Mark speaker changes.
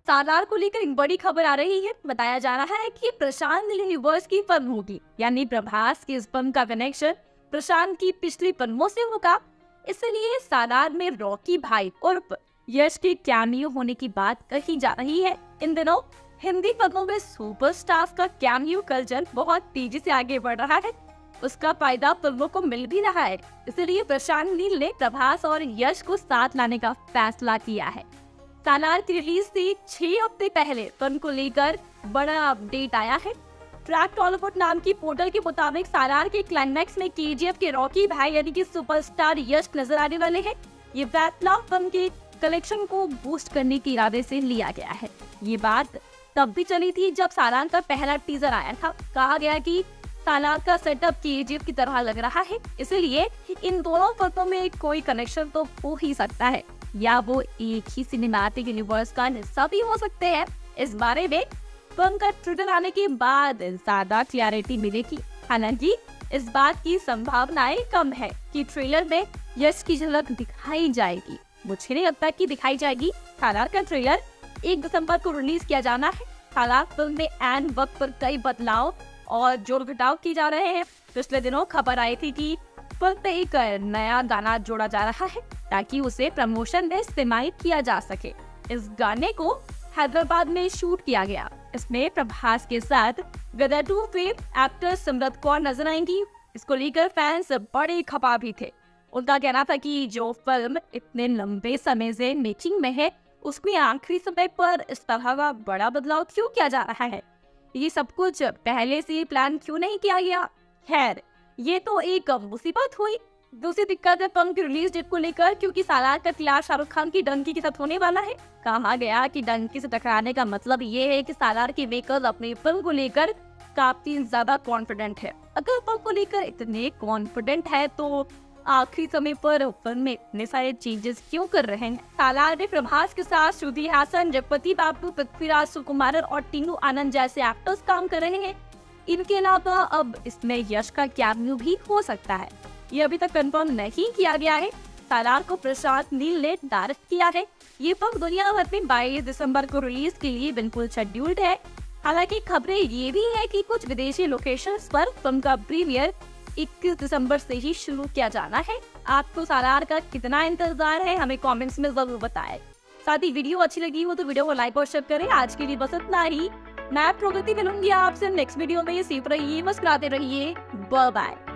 Speaker 1: सालार को लेकर एक बड़ी खबर आ रही है। बताया जा रहा है कि प्रशांत नील यूनिवर्स की फिल्म होगी, यानी प्रभास की इस फिल्म का कनेक्शन प्रशांत की पिछली फिल्मों से होगा। इसलिए सालार में रॉकी भाई उर्फ यश के कैमियो होने की बात कही जा रही है। इन दिनों हिंदी फिल्मों में सुपरस्टार का कैमियो कल्चर बहुत तेजी से आगे बढ़ रहा है। उसका फायदा फिल्मों को मिल भी रहा है। इसलिए प्रशांत नील ने प्रभास और यश को साथ लाने का फैसला किया है। सालार की रिलीज से 6 हफ्ते पहले फिल्म को लेकर बड़ा अपडेट आया है। ट्रैक टॉलीवुड नाम की पोर्टल के मुताबिक सालार के क्लाइमैक्स में केजीएफ के रॉकी भाई यानी कि सुपरस्टार यश नजर आने वाले हैं। ये फैसला फिल्म के कलेक्शन को बूस्ट करने के इरादे से लिया गया है। ये बात तब भी चली थी जब सालार का पहला टीजर आया था। कहा गया कि सालार का सेटअप केजीएफ की तरह लग रहा है, इसलिए इन दोनों फिल्मों में कोई कनेक्शन तो हो ही सकता है, या वो एक ही सिनेमैटिक यूनिवर्स का हिस्सा भी हो सकते हैं। इस बारे में फिल्म का ट्रेलर आने के बाद ज्यादा क्लैरिटी मिलेगी। हालांकि इस बात की संभावनाएं कम है कि ट्रेलर में यश की झलक दिखाई जाएगी। मुझे नहीं लगता कि दिखाई जाएगी। सालार का ट्रेलर 1 दिसंबर को रिलीज किया जाना है। सालार फिल्म में एन वक्त पर कई बदलाव और जोड़ घटाव किए जा रहे हैं। पिछले दिनों खबर आई थी कि फिल्म में एक नया गाना जोड़ा जा रहा है ताकि उसे प्रमोशन में इस्तेमाल किया जा सके। इस गाने को हैदराबाद में शूट किया गया। इसमें प्रभास के साथ गदर 2 फेम एक्टर सिमरत कौर नजर आएंगी। इसको लेकर फैंस बड़े खफा भी थे। उनका कहना था कि जो फिल्म इतने लंबे समय से मेकिंग में है, उसमें आखिरी समय पर इस तरह का बड़ा बदलाव क्यों किया जा रहा है? ये सब कुछ पहले से प्लान क्यों नहीं किया गया? खैर, ये तो एक मुसीबत हुई। दूसरी दिक्कत है फिल्म की रिलीज डेट को लेकर, क्योंकि सालार का क्लाश शाहरुख खान की डंकी के साथ होने वाला है। कहा गया कि डंकी से टकराने का मतलब ये है कि सालार के मेकर्स अपनी फिल्म को लेकर काफी ज्यादा कॉन्फिडेंट है। अगर फिल्म को लेकर इतने कॉन्फिडेंट है तो आखिरी समय पर फिल्म में इतने सारे चेंजेस क्यों कर रहे हैं? सालार में प्रभास के साथ श्रुति हासन, जगपति बाबू, पृथ्वीराज सुकुमारन और टीनू आनंद जैसे एक्टर्स काम कर रहे हैं। इनके अलावा अब इसमें यश का कैमियो भी हो सकता है। ये अभी तक कंफर्म नहीं किया गया है। सालार को प्रशांत नील ने डायरेक्ट किया है। ये फिल्म दुनिया भर में 22 दिसंबर को रिलीज के लिए बिल्कुल शेड्यूल्ड है। हालांकि खबरें ये भी है कि कुछ विदेशी लोकेशंस पर फिल्म का प्रीमियर 21 दिसंबर से ही शुरू किया जाना है। आपको सालार का कितना इंतजार है, हमें कमेंट्स में जरूर बताएं। साथ ही वीडियो अच्छी लगी हो तो वीडियो को लाइक और शेयर करें। आज के लिए बस इतना ही। मैं प्रगति मिलूंगी आपसे नेक्स्ट वीडियो में। सेफ रहिए, मुस्कुराते रहिए। Bye bye.